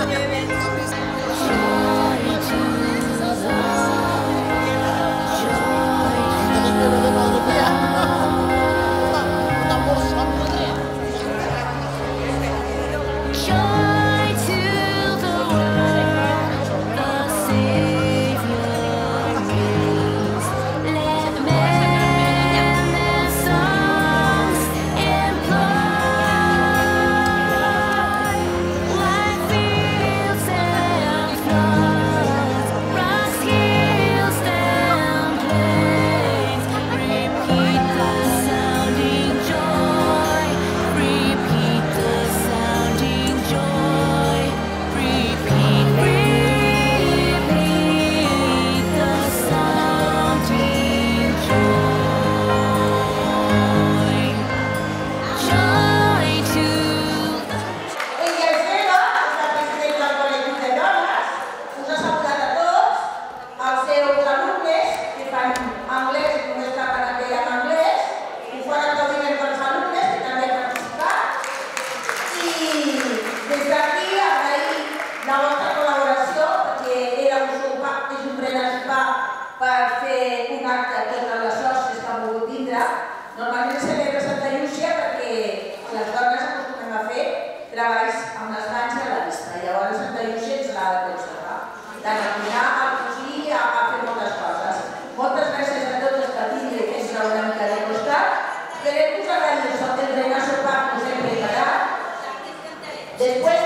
per fer un acte a totes les sòcies que han volgut vindre. Normalment se celebra a Santa Llúcia perquè les dones acostumem a fer treballs amb les mans i a la vista. Llavors a Santa Llúcia ens l'ha de conservar. Tant a cuinar, a cosir, a fer moltes coses. Moltes gràcies a totes per vindre i fer-se una mica de costat. Esperem que us agradi el regazo pack que us hem preparat. Després